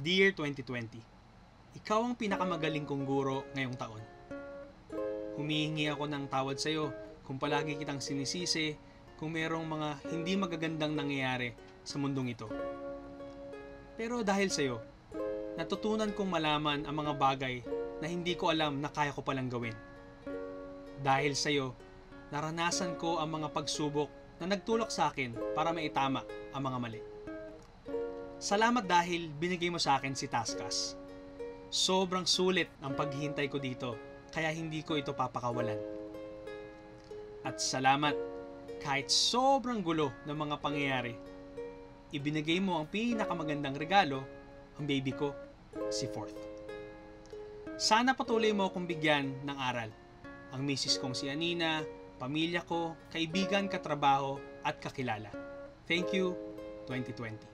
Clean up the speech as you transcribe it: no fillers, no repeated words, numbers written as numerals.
Dear 2020, ikaw ang pinakamagaling kong guro ngayong taon. Humihingi ako ng tawad sa'yo kung palagi kitang sinisisi kung merong mga hindi magagandang nangyayari sa mundong ito. Pero dahil sa'yo, natutunan kong malaman ang mga bagay na hindi ko alam na kaya ko palang gawin. Dahil sa'yo, naranasan ko ang mga pagsubok na nagtulak sa akin para maitama ang mga mali. Salamat dahil binigay mo sa akin si Taskas. Sobrang sulit ang paghihintay ko dito, kaya hindi ko ito papakawalan. At salamat, kahit sobrang gulo ng mga pangyayari, ibinigay mo ang pinakamagandang regalo, ang baby ko, si Fourth. Sana patuloy mo akong bigyan ng aral. Ang misis kong si Anina, pamilya ko, kaibigan, katrabaho, at kakilala. Thank you, 2020.